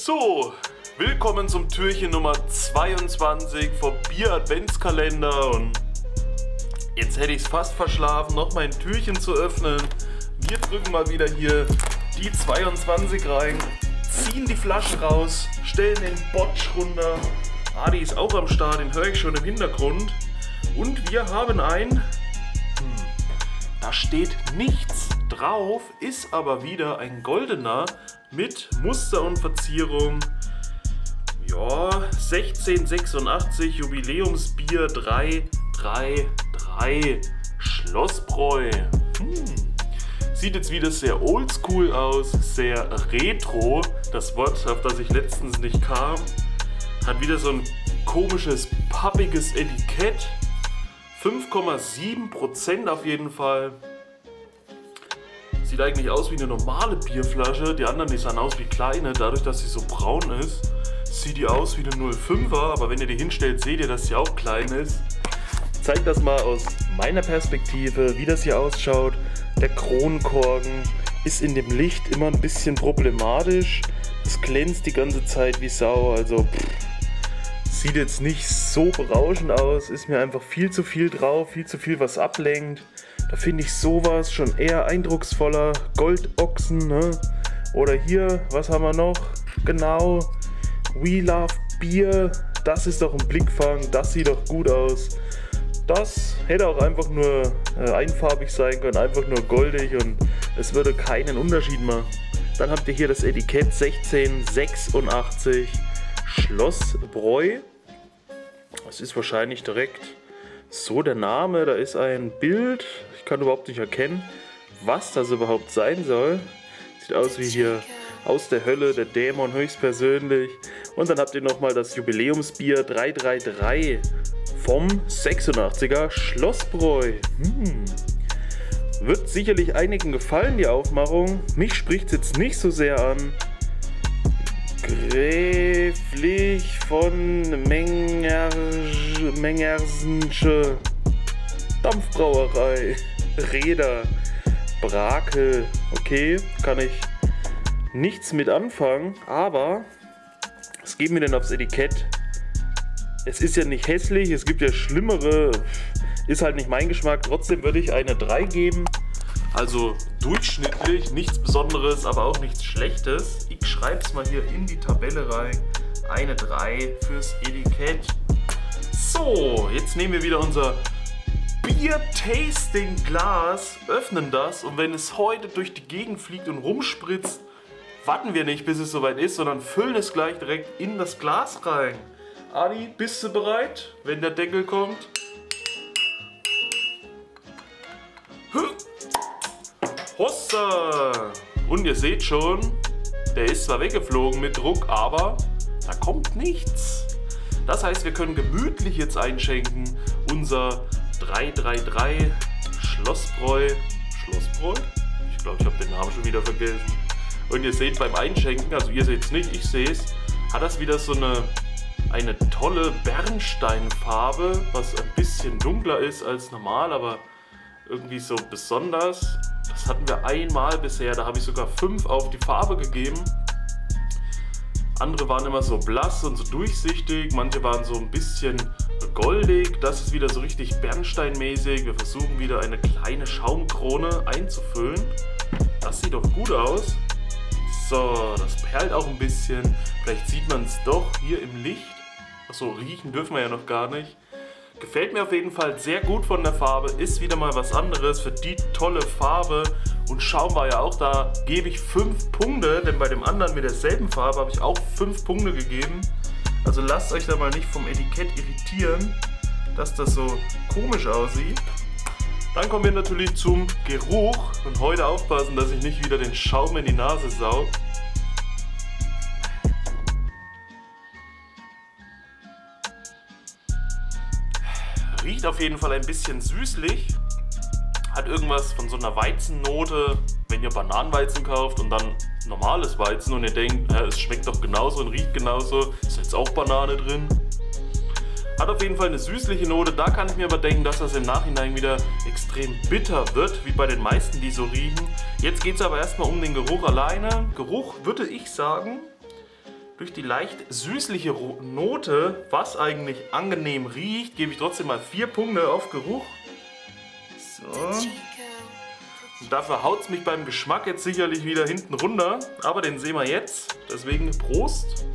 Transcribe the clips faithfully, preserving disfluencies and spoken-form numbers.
So, willkommen zum Türchen Nummer zweiundzwanzig vom Bier-Adventskalender. Und jetzt hätte ich es fast verschlafen, noch mein Türchen zu öffnen. Wir drücken mal wieder hier die zweiundzwanzig rein, ziehen die Flasche raus, stellen den Botsch runter. Adi ist auch am Start, den höre ich schon im Hintergrund. Und wir haben ein... Hm, da steht nichts drauf, ist aber wieder ein goldener mit Muster und Verzierung. Ja, sechzehnhundertsechsundachtzig Jubiläumsbier drei drei drei Schlossbräu. Hm. Sieht jetzt wieder sehr oldschool aus, sehr retro. Das Wort, auf das ich letztens nicht kam. Hat wieder so ein komisches, pappiges Etikett. fünf Komma sieben Prozent auf jeden Fall. Sieht eigentlich aus wie eine normale Bierflasche. Die anderen, die sahen aus wie kleine. Dadurch, dass sie so braun ist, sieht die aus wie eine null Komma fünfer. Aber wenn ihr die hinstellt, seht ihr, dass sie auch klein ist. Ich zeige das mal aus meiner Perspektive, wie das hier ausschaut. Der Kronkorken ist in dem Licht immer ein bisschen problematisch. Es glänzt die ganze Zeit wie Sau. Also pff, sieht jetzt nicht so berauschend aus. Ist mir einfach viel zu viel drauf, viel zu viel, was ablenkt. Da finde ich sowas schon eher eindrucksvoller. Goldochsen, ne? Oder hier, was haben wir noch? Genau, We Love Beer. Das ist doch ein Blickfang, das sieht doch gut aus. Das hätte auch einfach nur äh, einfarbig sein können, einfach nur goldig und es würde keinen Unterschied machen. Dann habt ihr hier das Etikett sechzehnhundertsechsundachtzig Schlossbräu. Das ist wahrscheinlich direkt so der Name, da ist ein Bild. Ich kann überhaupt nicht erkennen, was das überhaupt sein soll. Sieht aus wie hier aus der Hölle, der Dämon höchstpersönlich. Und dann habt ihr nochmal das Jubiläumsbier drei drei drei vom sechsundachtziger Schlossbräu. Hm. Wird sicherlich einigen gefallen, die Aufmachung. Mich spricht es jetzt nicht so sehr an. Gräflich von Mengersch, Mengersensche Dampfbrauerei. Räder. Brakel. Okay, kann ich nichts mit anfangen, aber was geben wir denn aufs Etikett? Es ist ja nicht hässlich, es gibt ja schlimmere, ist halt nicht mein Geschmack. Trotzdem würde ich eine drei geben. Also durchschnittlich, nichts Besonderes, aber auch nichts Schlechtes. Ich schreibe es mal hier in die Tabelle rein. Eine drei fürs Etikett. So, jetzt nehmen wir wieder unser Bier-Tasting-Glas, öffnen das und wenn es heute durch die Gegend fliegt und rumspritzt, warten wir nicht, bis es soweit ist, sondern füllen es gleich direkt in das Glas rein. Adi, bist du bereit, wenn der Deckel kommt? Hossa! Und ihr seht schon, der ist zwar weggeflogen mit Druck, aber da kommt nichts. Das heißt, wir können gemütlich jetzt einschenken unser drei drei drei Schlossbräu. Schlossbräu? Ich glaube, ich habe den Namen schon wieder vergessen. Und ihr seht beim Einschenken, also ihr seht es nicht, ich sehe es, hat das wieder so eine, eine tolle Bernsteinfarbe, was ein bisschen dunkler ist als normal, aber irgendwie so besonders. Das hatten wir einmal bisher, da habe ich sogar fünf auf die Farbe gegeben. Andere waren immer so blass und so durchsichtig, manche waren so ein bisschen goldig. Das ist wieder so richtig bernsteinmäßig. Wir versuchen wieder eine kleine Schaumkrone einzufüllen. Das sieht doch gut aus. So, das perlt auch ein bisschen. Vielleicht sieht man es doch hier im Licht. Achso, riechen dürfen wir ja noch gar nicht. Gefällt mir auf jeden Fall sehr gut von der Farbe. Ist wieder mal was anderes für die tolle Farbe. Und Schaum war ja auch da. Gebe ich fünf Punkte, denn bei dem anderen mit derselben Farbe habe ich auch fünf Punkte gegeben. Also lasst euch da mal nicht vom Etikett irritieren, dass das so komisch aussieht. Dann kommen wir natürlich zum Geruch. Und heute aufpassen, dass ich nicht wieder den Schaum in die Nase saug. Riecht auf jeden Fall ein bisschen süßlich. Hat irgendwas von so einer Weizennote, wenn ihr Bananenweizen kauft und dann normales Weizen und ihr denkt, ja, es schmeckt doch genauso und riecht genauso, ist jetzt auch Banane drin. Hat auf jeden Fall eine süßliche Note, da kann ich mir aber denken, dass das im Nachhinein wieder extrem bitter wird, wie bei den meisten, die so riechen. Jetzt geht es aber erstmal um den Geruch alleine. Geruch würde ich sagen, durch die leicht süßliche Note, was eigentlich angenehm riecht, gebe ich trotzdem mal vier Punkte auf Geruch. So. Und dafür haut es mich beim Geschmack jetzt sicherlich wieder hinten runter, aber den sehen wir jetzt. Deswegen Prost.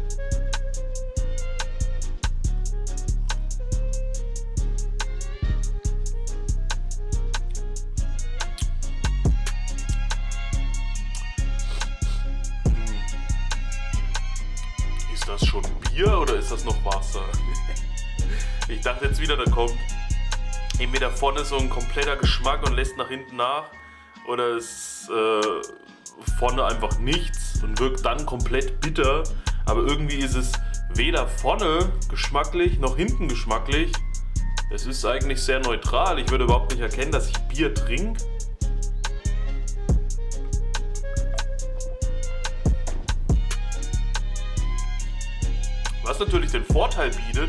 Ist das schon Bier oder ist das noch Wasser? Ich dachte jetzt wieder, da kommt entweder vorne so ein kompletter Geschmack und lässt nach hinten nach, oder ist äh, vorne einfach nichts und wirkt dann komplett bitter. Aber irgendwie ist es weder vorne geschmacklich noch hinten geschmacklich. Es ist eigentlich sehr neutral. Ich würde überhaupt nicht erkennen, dass ich Bier trinke. Was natürlich den Vorteil bietet,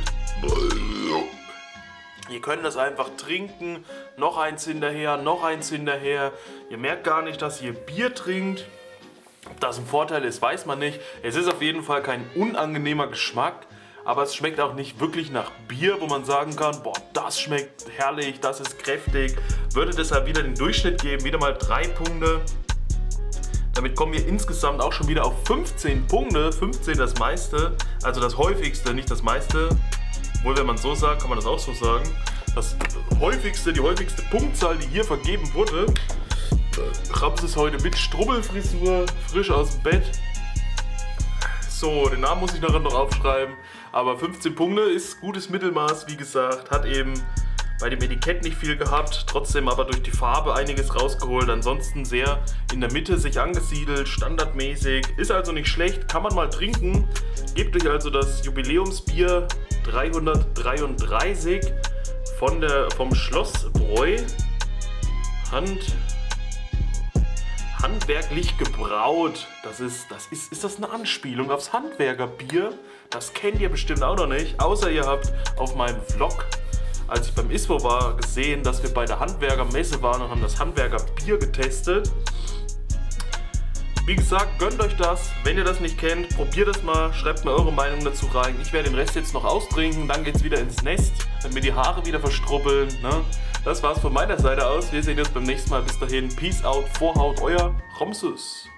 ihr könnt das einfach trinken, noch eins hinterher, noch eins hinterher. Ihr merkt gar nicht, dass ihr Bier trinkt. Ob das ein Vorteil ist, weiß man nicht. Es ist auf jeden Fall kein unangenehmer Geschmack, aber es schmeckt auch nicht wirklich nach Bier, wo man sagen kann, boah, das schmeckt herrlich, das ist kräftig. Würde deshalb wieder den Durchschnitt geben, wieder mal drei Punkte. Damit kommen wir insgesamt auch schon wieder auf fünfzehn Punkte. fünfzehn das meiste, also das häufigste, nicht das meiste. Obwohl, wenn man so sagt, kann man das auch so sagen. Das häufigste, die häufigste Punktzahl, die hier vergeben wurde. Rams ist heute mit Strubbelfrisur, frisch aus dem Bett. So, den Namen muss ich nachher noch aufschreiben. Aber fünfzehn Punkte ist gutes Mittelmaß, wie gesagt. Hat eben bei dem Etikett nicht viel gehabt, trotzdem aber durch die Farbe einiges rausgeholt. Ansonsten sehr in der Mitte sich angesiedelt, standardmäßig. Ist also nicht schlecht, kann man mal trinken. Gebt euch also das Jubiläumsbier dreihundertdreiunddreißig von der, vom Schlossbräu. Hand, handwerklich gebraut. Das ist, das ist, ist das eine Anspielung aufs Handwerkerbier? Das kennt ihr bestimmt auch noch nicht. Außer ihr habt auf meinem Vlog, als ich beim I S P O war, gesehen, dass wir bei der Handwerkermesse waren und haben das Handwerkerbier getestet. Wie gesagt, gönnt euch das. Wenn ihr das nicht kennt, probiert es mal. Schreibt mir eure Meinung dazu rein. Ich werde den Rest jetzt noch austrinken. Dann geht es wieder ins Nest, damit mir die Haare wieder verstrubbeln. Ne? Das war's von meiner Seite aus. Wir sehen uns beim nächsten Mal. Bis dahin. Peace out. Vorhaut. Euer Ramses.